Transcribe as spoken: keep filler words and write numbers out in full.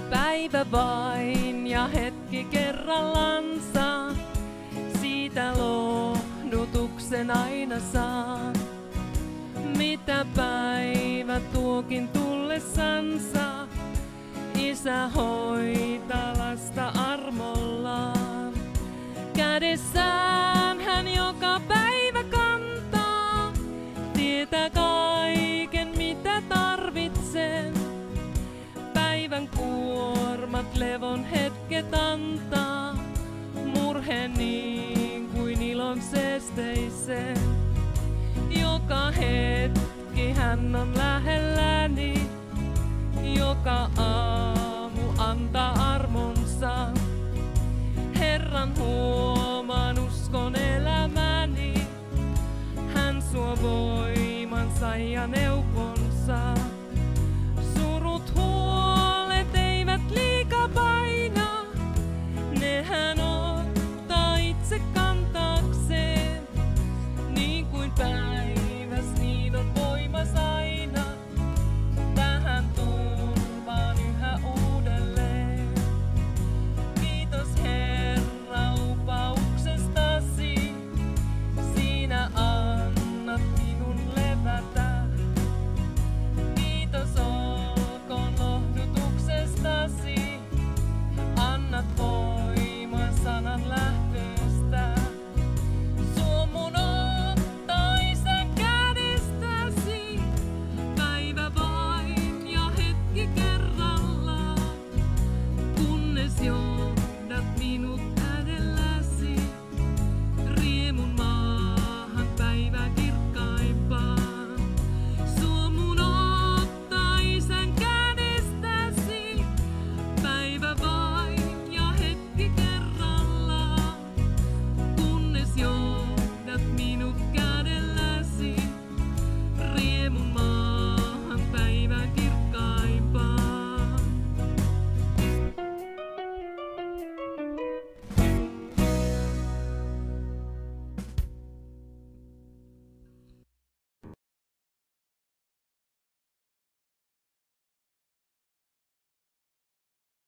Päivä vain ja hetki kerrallansa, siitä lohdutuksen aina saa. Mitä päivä tuokin tullessansa, Isä hoitaa lasta armollaan. Kädessään hän joka päivä kantaa, tietää kaiken mitä tarvitsen. Päivän kuormat levon hetket antaa, murhe niin kuin ilon seesteisen. Joka hetki hän on lähelläni, joka aamu antaa armonsa. Herran huomaan uskon elämäni, hän suo voimansa ja neuvoo.